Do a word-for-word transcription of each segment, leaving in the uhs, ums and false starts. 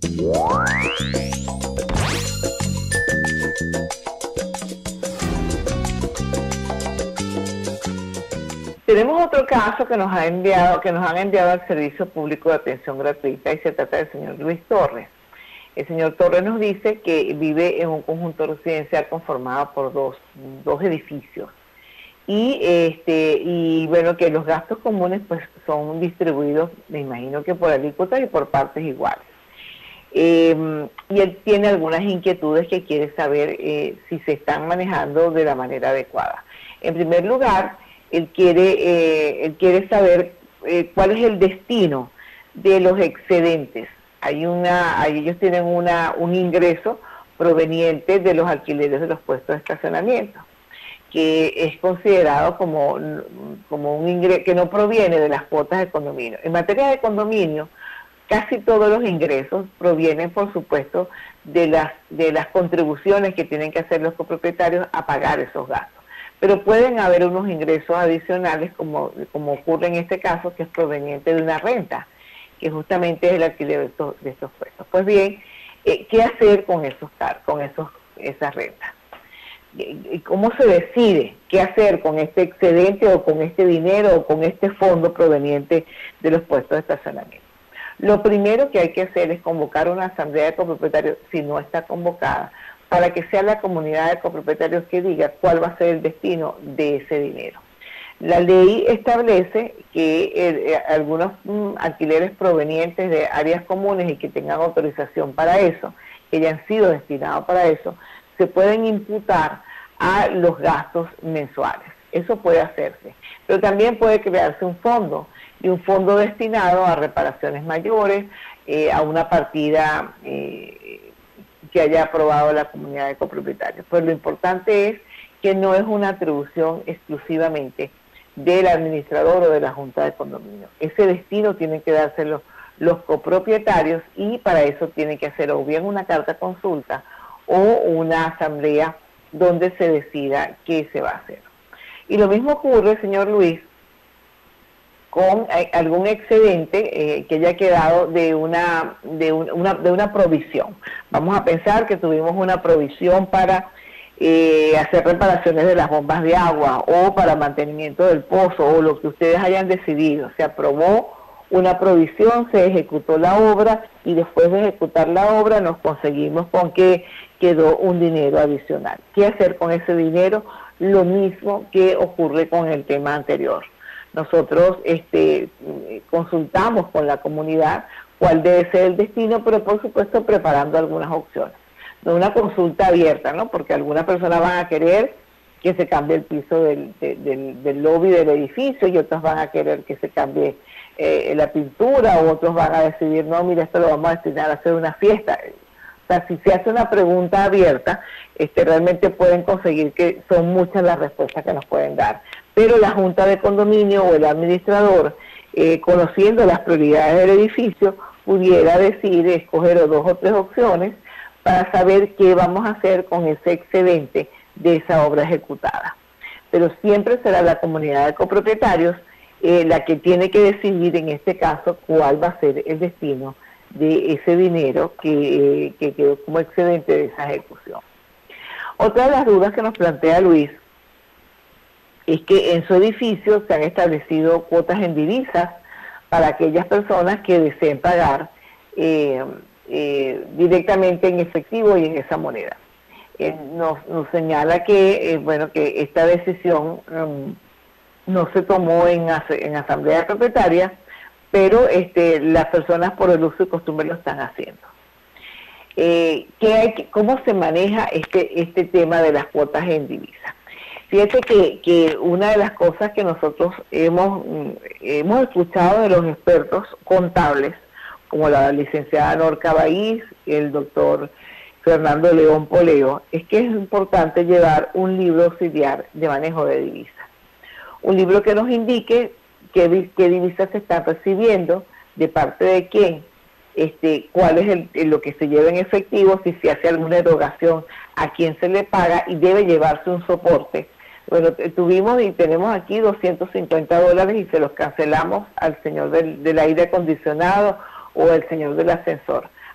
Tenemos otro caso que nos ha enviado, que nos han enviado al Servicio Público de Atención Gratuita, y se trata del señor Luis Torres. El señor Torres nos dice que vive en un conjunto residencial conformado por dos, dos edificios. Y este y bueno, que los gastos comunes pues son distribuidos, me imagino que por alícuotas y por partes iguales. Eh, y él tiene algunas inquietudes que quiere saber eh, si se están manejando de la manera adecuada. En primer lugar, él quiere, eh, él quiere saber eh, cuál es el destino de los excedentes. Hay una, hay, ellos tienen una, un ingreso proveniente de los alquileres de los puestos de estacionamiento, que es considerado como, como un ingreso que no proviene de las cuotas de condominio. En materia de condominio, casi todos los ingresos provienen, por supuesto, de las, de las contribuciones que tienen que hacer los copropietarios a pagar esos gastos. Pero pueden haber unos ingresos adicionales, como, como ocurre en este caso, que es proveniente de una renta, que justamente es el alquiler de estos, de estos puestos. Pues bien, eh, ¿qué hacer con esos con esos esas rentas? ¿Cómo se decide qué hacer con este excedente o con este dinero o con este fondo proveniente de los puestos de estacionamiento? Lo primero que hay que hacer es convocar una asamblea de copropietarios, si no está convocada, para que sea la comunidad de copropietarios que diga cuál va a ser el destino de ese dinero. La ley establece que eh, algunos mm, alquileres provenientes de áreas comunes y que tengan autorización para eso, que hayan sido destinados para eso, se pueden imputar a los gastos mensuales. Eso puede hacerse. Pero también puede crearse un fondo, y un fondo destinado a reparaciones mayores, eh, a una partida eh, que haya aprobado la comunidad de copropietarios. Pues lo importante es que no es una atribución exclusivamente del administrador o de la junta de condominio. Ese destino tienen que dárselo los copropietarios, y para eso tienen que hacer o bien una carta consulta o una asamblea donde se decida qué se va a hacer. Y lo mismo ocurre, señor Luis, con eh, algún excedente eh, que haya quedado de una, de, un, una, de una provisión. Vamos a pensar que tuvimos una provisión para eh, hacer reparaciones de las bombas de agua o para mantenimiento del pozo o lo que ustedes hayan decidido. Se aprobó una provisión, se ejecutó la obra y después de ejecutar la obra nos conseguimos con que quedó un dinero adicional. ¿Qué hacer con ese dinero? Lo mismo que ocurre con el tema anterior. Nosotros este, consultamos con la comunidad cuál debe ser el destino, pero por supuesto preparando algunas opciones. No una consulta abierta, ¿no? Porque algunas personas van a querer que se cambie el piso del, de, del, del lobby del edificio y otras van a querer que se cambie eh, la pintura, o otros van a decidir, no, mira, esto lo vamos a destinar a hacer una fiesta. O sea, si se hace una pregunta abierta, este, realmente pueden conseguir que son muchas las respuestas que nos pueden dar. Pero la junta de condominio o el administrador, eh, conociendo las prioridades del edificio, pudiera decir, escoger dos o tres opciones para saber qué vamos a hacer con ese excedente de esa obra ejecutada. Pero siempre será la comunidad de copropietarios eh, la que tiene que decidir en este caso cuál va a ser el destino de ese dinero que, eh, que quedó como excedente de esa ejecución. Otra de las dudas que nos plantea Luis es que en su edificio se han establecido cuotas en divisas para aquellas personas que deseen pagar eh, eh, directamente en efectivo y en esa moneda. Eh, nos, nos señala que, eh, bueno, que esta decisión um, no se tomó en, en asamblea propietaria, pero este, las personas por el uso y costumbre lo están haciendo. Eh, ¿qué hay que, ¿Cómo se maneja este, este tema de las cuotas en divisas? Fíjate que, que una de las cosas que nosotros hemos, hemos escuchado de los expertos contables, como la licenciada Norca Baiz y el doctor Fernando León Poleo, es que es importante llevar un libro auxiliar de manejo de divisas. Un libro que nos indique qué, qué divisas se están recibiendo, de parte de quién, este, cuál es el, el, lo que se lleva en efectivo, si se hace alguna erogación, a quién se le paga, y debe llevarse un soporte. Bueno, tuvimos y tenemos aquí doscientos cincuenta dólares y se los cancelamos al señor del, del aire acondicionado o al señor del ascensor.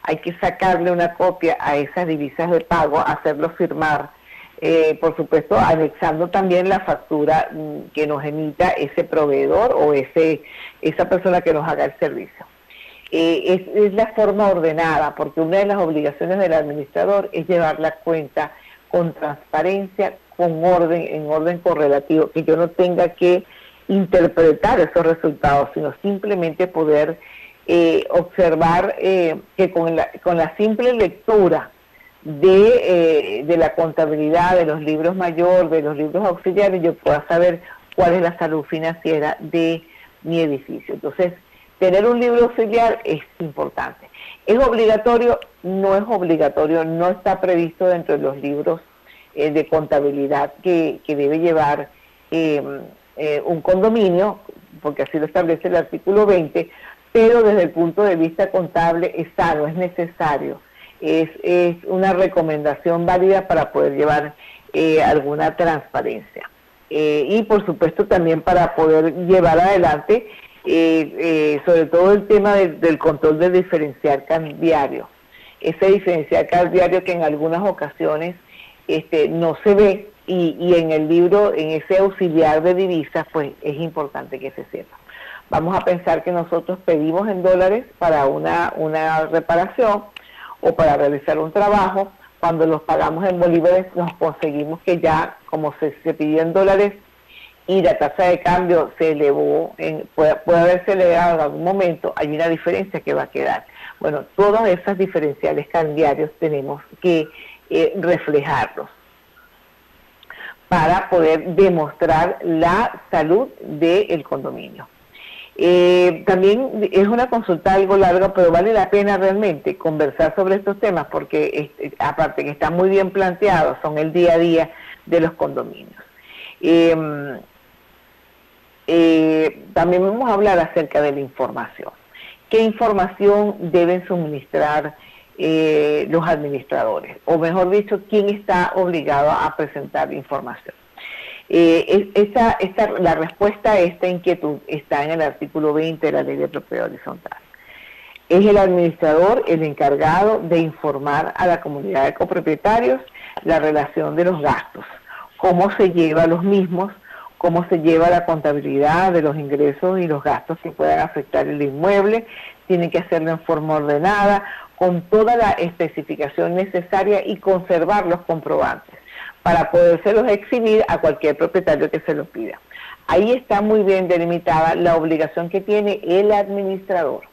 hay que sacarle una copia a esas divisas de pago, hacerlo firmar, eh, por supuesto, anexando también la factura mm, que nos emita ese proveedor o ese esa persona que nos haga el servicio. Eh, es, es la forma ordenada, porque una de las obligaciones del administrador es llevar la cuenta con transparencia, con orden, en orden correlativo, que yo no tenga que interpretar esos resultados, sino simplemente poder eh, observar eh, que con la, con la simple lectura de, eh, de la contabilidad, de los libros mayores, de los libros auxiliares, yo pueda saber cuál es la salud financiera de mi edificio. Entonces, tener un libro auxiliar es importante. ¿Es obligatorio? No es obligatorio, no está previsto dentro de los libros eh, de contabilidad que, que debe llevar eh, eh, un condominio, porque así lo establece el artículo veinte, pero desde el punto de vista contable es sano, es necesario, es, es una recomendación válida para poder llevar eh, alguna transparencia. Eh, y por supuesto también para poder llevar adelante Eh, eh, sobre todo el tema de, del control del diferencial cambiario, ese diferencial cambiario que en algunas ocasiones este, no se ve y, y en el libro, en ese auxiliar de divisas, pues es importante que se sepa. Vamos a pensar que nosotros pedimos en dólares para una, una reparación o para realizar un trabajo. Cuando los pagamos en bolívares nos conseguimos que ya, como se, se pidió en dólares, y la tasa de cambio se elevó, en, puede, puede haberse elevado en algún momento, hay una diferencia que va a quedar. Bueno, todas esas diferenciales cambiarios tenemos que eh, reflejarlos para poder demostrar la salud del condominio. Eh, también es una consulta algo larga, pero vale la pena realmente conversar sobre estos temas porque este, aparte que están muy bien planteados, son el día a día de los condominios. Eh, Eh, también vamos a hablar acerca de la información. ¿Qué información deben suministrar eh, los administradores? O mejor dicho, ¿quién está obligado a presentar información? Eh, esta, esta, la respuesta a esta inquietud está en el artículo veinte de la Ley de Propiedad Horizontal. Es el administrador el encargado de informar a la comunidad de copropietarios la relación de los gastos, cómo se lleva los mismos, cómo se lleva la contabilidad de los ingresos y los gastos que puedan afectar el inmueble, tiene que hacerlo en forma ordenada, con toda la especificación necesaria y conservar los comprobantes para podérselos exhibir a cualquier propietario que se lo pida. Ahí está muy bien delimitada la obligación que tiene el administrador.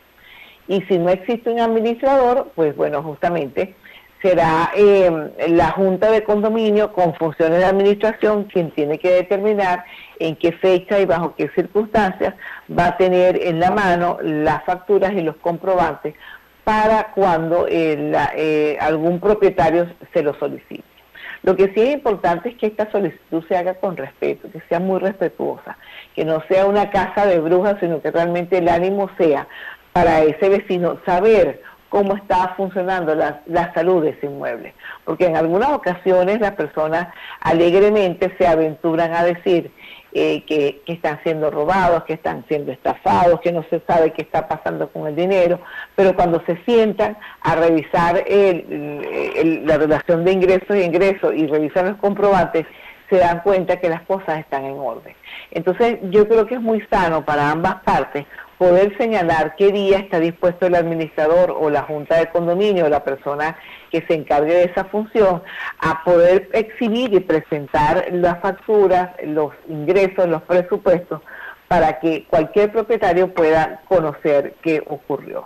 Y si no existe un administrador, pues bueno, justamente será eh, la Junta de Condominio con funciones de administración quien tiene que determinar en qué fecha y bajo qué circunstancias va a tener en la mano las facturas y los comprobantes para cuando eh, la, eh, algún propietario se lo solicite. Lo que sí es importante es que esta solicitud se haga con respeto, que sea muy respetuosa, que no sea una casa de brujas, sino que realmente el ánimo sea para ese vecino saber cómo está funcionando la, la salud de ese inmueble. Porque en algunas ocasiones las personas alegremente se aventuran a decir eh, que, que están siendo robados, que están siendo estafados, que no se sabe qué está pasando con el dinero, pero cuando se sientan a revisar el, el, la relación de ingresos y ingresos y revisan los comprobantes, se dan cuenta que las cosas están en orden. Entonces yo creo que es muy sano para ambas partes poder señalar qué día está dispuesto el administrador o la junta de condominio o la persona que se encargue de esa función a poder exhibir y presentar las facturas, los ingresos, los presupuestos, para que cualquier propietario pueda conocer qué ocurrió.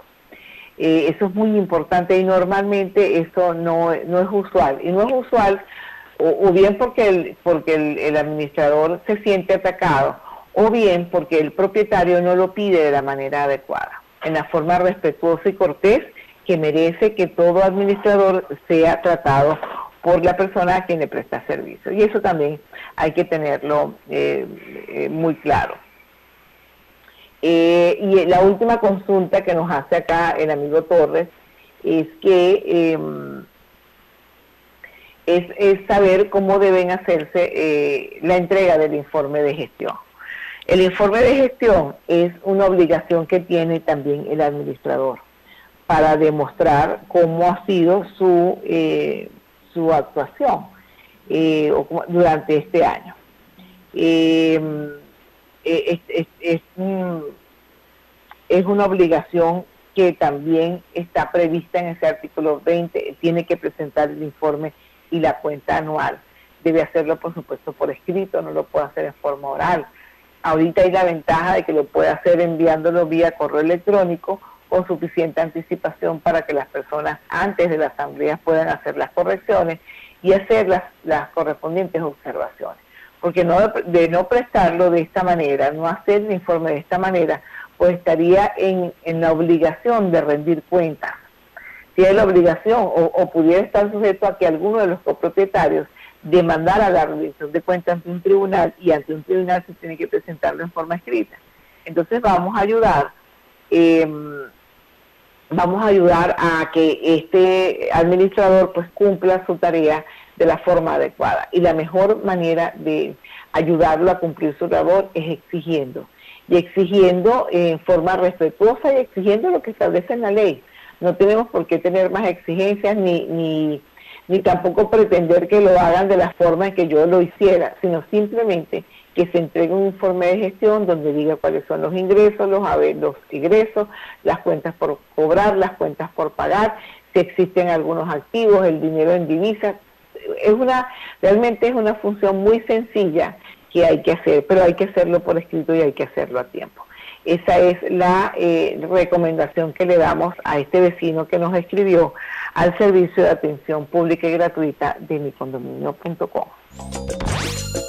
Eh, eso es muy importante y normalmente eso no, no es usual. Y no es usual o, o bien porque, el, porque el, el administrador se siente atacado, o bien porque el propietario no lo pide de la manera adecuada, en la forma respetuosa y cortés que merece que todo administrador sea tratado por la persona a quien le presta servicio. Y eso también hay que tenerlo eh, eh, muy claro. Eh, y la última consulta que nos hace acá el amigo Torres es que eh, es, es saber cómo deben hacerse eh, la entrega del informe de gestión. El informe de gestión es una obligación que tiene también el administrador para demostrar cómo ha sido su, eh, su actuación eh, durante este año. Eh, es, es, es, es una obligación que también está prevista en ese artículo veinte, tiene que presentar el informe y la cuenta anual. Debe hacerlo, por supuesto, por escrito, no lo puede hacer en forma oral. Ahorita hay la ventaja de que lo puede hacer enviándolo vía correo electrónico con suficiente anticipación para que las personas antes de la asamblea puedan hacer las correcciones y hacer las, las correspondientes observaciones. Porque no, de no prestarlo de esta manera, no hacer el informe de esta manera, pues estaría en, en la obligación de rendir cuentas. Si hay la obligación o, o pudiera estar sujeto a que alguno de los copropietarios demandara la rendición de cuentas ante un tribunal, y ante un tribunal se tiene que presentarlo en forma escrita. Entonces vamos a ayudar, eh, vamos a ayudar a que este administrador pues cumpla su tarea de la forma adecuada. Y la mejor manera de ayudarlo a cumplir su labor es exigiendo. Y exigiendo en forma respetuosa y exigiendo lo que establece en la ley. No tenemos por qué tener más exigencias ni, ni, ni tampoco pretender que lo hagan de la forma en que yo lo hiciera, sino simplemente que se entregue un informe de gestión donde diga cuáles son los ingresos, los, los egresos, las cuentas por cobrar, las cuentas por pagar, si existen algunos activos, el dinero en divisas. Es una, realmente es una función muy sencilla que hay que hacer, pero hay que hacerlo por escrito y hay que hacerlo a tiempo. Esa es la eh, recomendación que le damos a este vecino que nos escribió al servicio de atención pública y gratuita de mi condominio punto com.